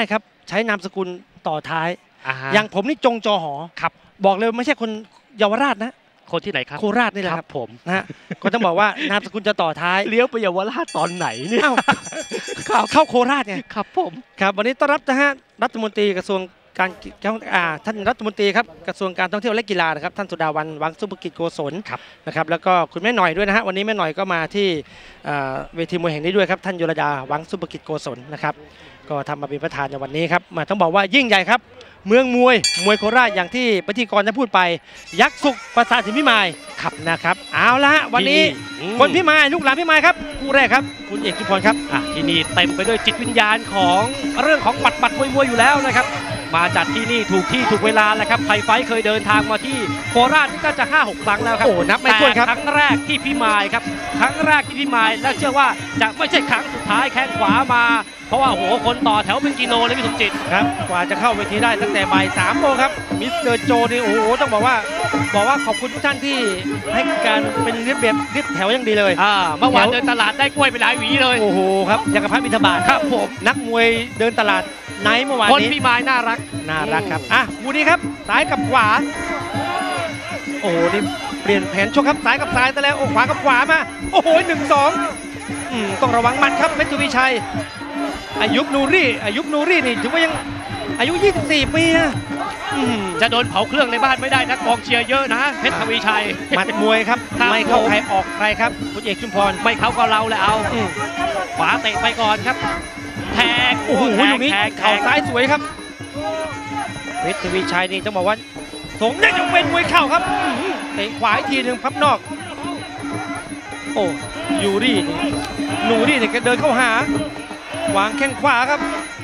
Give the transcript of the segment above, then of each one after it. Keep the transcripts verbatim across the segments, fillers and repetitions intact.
ๆครับใช้นามสกุลต่อท้ายออย่างผมนี่จงจอหอครับบอกเลยไม่ใช่คนเยาวราชนะคนที่ไหนครับโคราชนี่แหละครับผมนะฮะก็ต้องบอกว่านามสกุลจะต่อท้ายเลี้ยวไปเยาวราชตอนไหนเนี่ยเข้าโคราชไงครับผมครับวันนี้ต้อนรับนะฮะรัฐมนตรีกระทรวงการท่านรัฐมนตรีครับกระทรวงการท่องเที่ยวและกีฬานะครับท่านสุดาวันวังสุภกิจโกศลนะครับแล้วก็คุณแม่หน่อยด้วยนะฮะวันนี้แม่หน่อยก็มาที่เวทีมวยแห่งนี้ด้วยครับท่านยุรดาวังสุภกิจโกศลนะครับก็ทำมาเป็นประธานในวันนี้ครับมาต้องบอกว่ายิ่งใหญ่ครับเมืองมวยมวยโคราชอย่างที่พิธีกรได้พูดไปยักษ์สุขประสาทสินพิมายครับนะครับเอาละวันนี้คนพิมายลูกหลานพิมายครับคู่แรกครับคุณเอกชุมพรครับอ่ะที่นี่เต็มไปด้วยจิตวิญญาณของเรื่องของหมัดหมัดมวยมวยอยู่แล้วนะครับมาจัดที่นี่ถูกที่ถูกเวลาแล้วครับไทยไฟเคยเดินทางมาที่โคราชก็จะ ห้าหก ครั้งแล้วครับโอ้นับไม่ถ้วนครับครั้งแรกที่พิมายครับครั้งแรกที่พิมายและเชื่อว่าจะไม่ใช่ครั้งสุดท้ายแข้งขวามาเพราะว่าโหคนต่อแถวเป็นกิโลเลยพี่สมจิตครับกว่าจะเข้าเวทีได้ตั้งแต่บ่ายสามโมงครับมิสเตอร์โจนี่โอ้โหต้องบอกว่าบอกว่าขอบคุณทุกท่านที่ให้การเป็นเรียบแบบเรียบแถวอย่างดีเลยอ่าเมื่อวานเดินตลาดได้กล้วยไปหลายหวีเลยโอ้โหครับอย่างกับพระบิณฑบาตครับผมนักมวยเดินตลาดไนท์เมื่อวานนี้คนพิมายน่ารักน่ารักครับอ่ะคู่นี้ครับซ้ายกับขวาโอ้โหนี่เปลี่ยนแผนชกครับซ้ายกับซ้ายแต่แล้วโอ้ขวากับขวามาโอ้โหหนึ่งสองต้องระวังหมัดครับเพชรทวีชัยอายุบนูรี่อายุบนูรี่นี่ถือว่ายังอายุยี่สิบสี่ปีนะจะโดนเผาเครื่องในบ้านไม่ได้นะกองเชียร์เยอะนะเพชรทวีชัยหมัดมวยครับไม่เข้าใครออกใครครับคุณเอกชุมพรไม่เข้าก็เราแล้วเอาขวาเตะไปก่อนครับแทงโอ้โหลูกนี้เข่าซ้ายสวยครับเพชรทวีชัยนี่ต้องบอกว่าสงได้จะเป็นมวยเข่าครับเตะขวาอีกทีหนึ่งพับนอกโอ้ยูรี่นูรี่เนี่ยแกเดินเข้าหาวางแข้งขวาครับ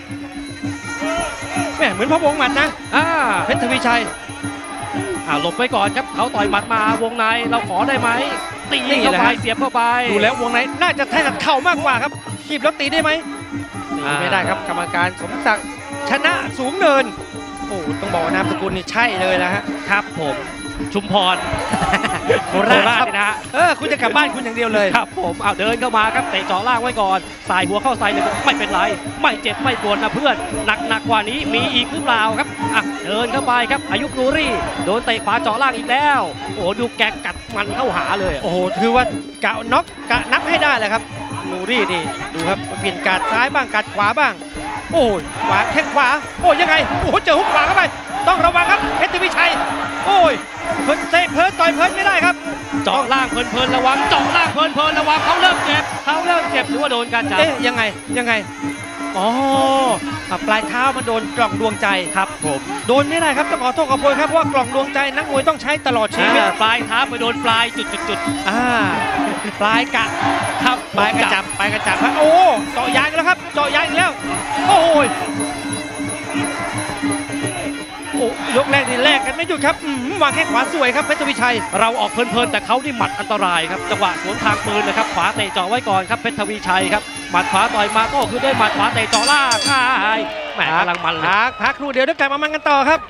แหมเหมือนพะวงหมัดนะเพชรทวีชัยอ่าหลบไปก่อนครับเขาต่อยหมัดมาวงในเราขอได้ไหมตีเข้าไปเสียบเข้าไปดูแล้ววงในน่าจะถนัดเข่ามากกว่าครับขีบแล้วตีได้ไหมตีไม่ได้ครับกรรมการสมศักดิ์ชนะสูงเนินโอ้ต้องบอกนามสกุลนี่ใช่เลยนะฮะครับผมชุมพรโคราชนะเออคุณจะกลับบ้านคุณอย่างเดียวเลยครับผมเอาเดินเข้ามาครับเตะจ่อล่างไว้ก่อนสายหัวเข้าใส่เลยไม่เป็นไรไม่เจ็บไม่ปวดนะเพื่อนหนักหนักกว่านี้มีอีกหรือเปล่าครับอ่ะเดินเข้าไปครับอายุนูรี่โดนเตะขวาจ่อล่างอีกแล้วโอ้ดูแกกัดมันเข้าหาเลยโอ้โหถือว่ากะน็อกกะนับให้ได้เลยครับนูรี่นี่ดูครับเปลี่ยนกัดซ้ายบ้างกัดขวาบ้างโอ้ยขวาแข้งขวาโอ้ยยังไงโอ้โหเจอหุบขวาเข้าไปต้องระวังครับเพชรทวีชัยโอ้ยเพิ่นเตะเพิ่นต่อยเพิ่นไม่ได้ครับเจาะล่างเพลินเพลินระวังเจาะล่างเพลินเพลินระวังเขาเริ่มเจ็บเขาเริ่มเจ็บหรือว่าโดนการจับเอ๊ะยังไงยังไงอ๋อปลายเท้ามันโดนกล่องดวงใจครับผมโดนไม่ได้ครับต้องขอโทษขอโพยครับเพราะว่ากล่องดวงใจนักมวยต้องใช้ตลอดชีวิตปลายเท้าไปโดนปลายจุดจุดจุดอ่าปลายกะครับปลายกระจับปลายกระจับครับโอ้เจาะยางแล้วครับเจาะยางอีกแล้วโอ้ยโอ้ยกแรกนี่แลกกันไม่หยุดครับวางแข้งขวาสวยครับเพชรทวีชัยเราออกเพลินๆแต่เขาที่หมัดอันตรายครับจังหวะสวนทางปืนนะครับขวาเตะเจาะไว้ก่อนครับเพชรทวีชัยครับหมัดขวาต่อยมาก็คือด้วยหมัดขวาเตะเจาะล่างแหมกำลังมันเลยพักพักครู่เดียวเดี๋ยวกลับมามันกันต่อครับ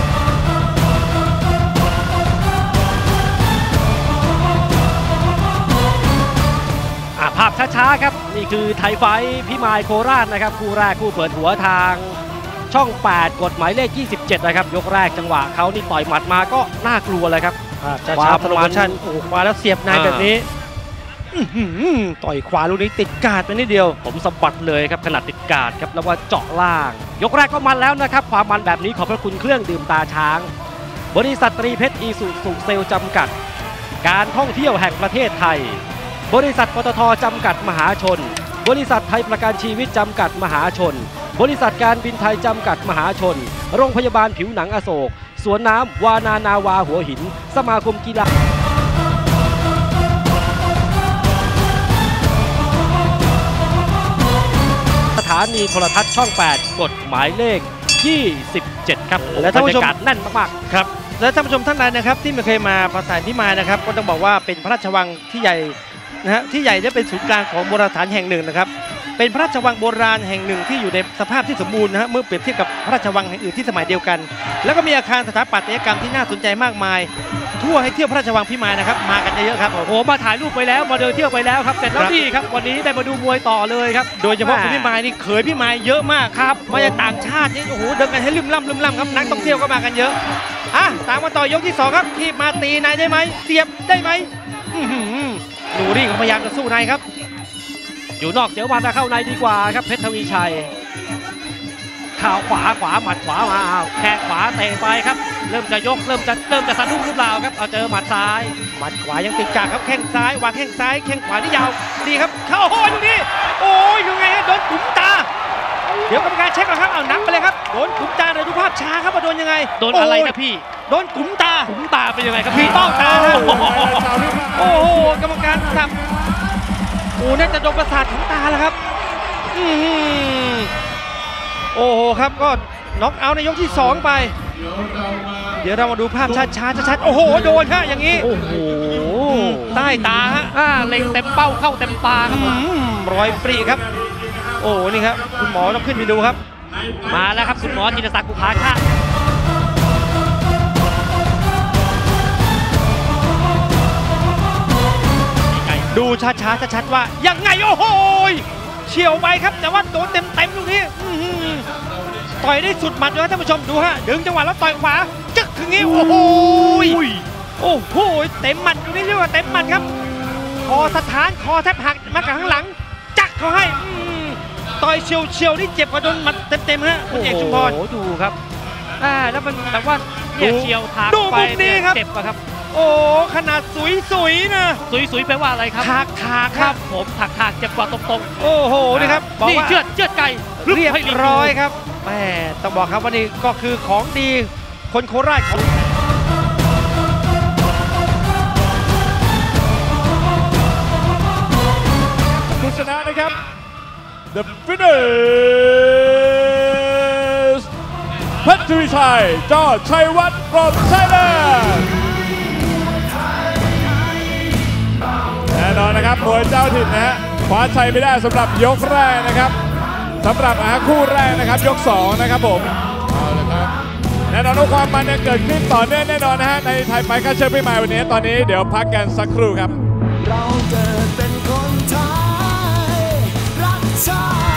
ภาพช้าๆครับนี่คือไทยไฟพิมายโคราชนะครับคู่แรกคู่เปิดหัวทางช่องแปดกฎหมายเลขยี่สิบเจ็ดนะครับยกแรกจังหวะเขานี่ต่อยหมัดมาก็น่ากลัวเลยครับช้าๆโปรโมชั่นโอ้ขวาแล้วเสียบในแบบนี้ต่อยขวาลูกนี้ติดกาดไปนิดเดียวผมสะบัดเลยครับขนาดติดกาดครับแล้วว่าเจาะล่างยกแรกก็มันแล้วนะครับความมันแบบนี้ขอบพระคุณเครื่องดื่มตาช้างบริษัทตรีเพชรอีสุสุเซลจำกัดการท่องเที่ยวแห่งประเทศไทยบริษัทปตท.จำกัดมหาชนบริษัทไทยประกันชีวิตจำกัดมหาชนบริษัทการบินไทยจำกัดมหาชนโรงพยาบาลผิวหนังอโศกสวนน้ำวานานาวาหัวหินสมาคมกีฬาสถานีโทรทัศน์ช่องแปดกฎหมายเลขยี่สิบเจ็ดครับและท่านผู้ชมแน่นมากๆครับและท่านผู้ชมท่านใดนะครับที่ไม่เคยมาปราสาทพิมายนะครับก็ต้องบอกว่าเป็นพระราชวังที่ใหญ่นะฮะที่ใหญ่และเป็นศูนย์กลางของโบราณสถานแห่งหนึ่งนะครับเป็นพระราชวังโบราณแห่งหนึ่งที่อยู่ในสภาพที่สมบูรณ์นะฮะเมื่อเปรียบเทียบกับพระราชวังแห่งอื่นที่สมัยเดียวกันแล้วก็มีอาคารสถาปัตยกรรมที่น่าสนใจมากมายทั่วให้เที่ยวพระราชวังพิมายนะครับมากันเยอะๆครับโอ้โหโอ้มาถ่ายรูปไปแล้วมาเดินเที่ยวไปแล้วครับเสร็จแล้วนี่ครับวันนี้ได้มาดูมวยต่อเลยครับโดยเฉพาะคุณพิมายนี่เขยพิมายเยอะมากครับมาจากต่างชาตินี่โอ้โหเดินกันให้ลืมล่ำลืมล่ำครับนักท่องเที่ยวก็มากันเยอะอ่ะตามมาต่อยกที่สองครับที่มาตีนายได้ไหมเสียบได้ไหมหนูริ่งพยายามจะสู้นายครับอยู่นอกเสียววันเข้าในดีกว่าครับเพชรทวีชัยข่าวขวาขวาหมัดขวามาแข้งขวาเตะไปครับเริ่มจะยกเริ่มจะเริ่มจะสะดุ้งหรือเปล่าครับเอาเจอหมัดซ้ายหมัดขวายังติดกากครับแข้งซ้ายวางแข้งซ้ายแข้งขวาที่ยาวดีครับเข้าโอ้ยดูนี่โอ้ยยังไงฮะโดนขุมตาเดี๋ยวกรรมการเช็คก่อนครับเอานับไปเลยครับโดนขุมตาเลยดูภาพช้าครับว่าโดนยังไงโดนอะไรนะพี่โดนขุมตาขุมตาเป็นยังไงครับพี่เป้าตาโอ้โหกรรมการสับโอ้น่าจะโดนประสาทขุมตาแล้วครับโอ้โหครับก็น็อกเอาท์ในยกที่สองไปเดี๋ยวเรามาดูภาพช้าๆชัดๆโอ้โหโดนฮะอย่างนี้โอ้โหใต้ตาฮะเล็งเต็มเป้าเข้าเต็มตาครับรอยปรีครับโอ้นี่ครับคุณหมอต้องขึ้นไปดูครับมาแล้วครับคุณหมอจินศักดิ์บุภาชาติดูช้าๆชัดๆว่ายังไงโอ้โหเฉียวไปครับแต่ว่าโดนเต็มๆลูกนี้ต่อยได้สุดหมัดเลยท่านผู้ชมดูฮะดึงจังหวะแล้วต่อยขวาจึ๊กอย่างนี้โอ้โหโอ้โหเต็มหมัดอยู่นี่เรียกว่าเต็มหมัดครับคอสะท้านคอแทบหักมาจากข้างหลังจักเขาให้ต่อยเฉียวเฉียวนี่เจ็บกว่าโดนหมัดเต็มๆฮะคุณเอกชุมพรโอ้ดูครับอ่าแล้วมันแบบว่าเนี่ยเฉียวถากไปเจ็บอะครับโอ้ขนาดสุยๆนะสุยๆแปลว่าอะไรครับถากถากครับผมถากถากเจ็บกว่าตรงๆโอ้โหนี่ครับนี่เชือดเชือดไก่เรียบร้อยครับแหมต้องบอกครับว่านี่ก็คือของดีคนโคราชของผู้ชนะนะครับ The finish เพชรทวีชัยจอชัยวัฒน์ from Thailand แน่นอนนะครับมวยเจ้าถิ่นนะฮะคว้าชัยไม่ได้สำหรับยกแรกนะครับสำหรับคู่แรกนะครับยกสองนะครับผมเอาละครับแน่นอนว่าความมันยังเกิดขึ้นต่อเนื่องแน่นอนนะฮะในไทยไฟท์คัลเชอร์พิมายวันนี้ตอนนี้เดี๋ยวพักกันสักครู่ครับเราเกิดเป็นคนไทยรักชาติ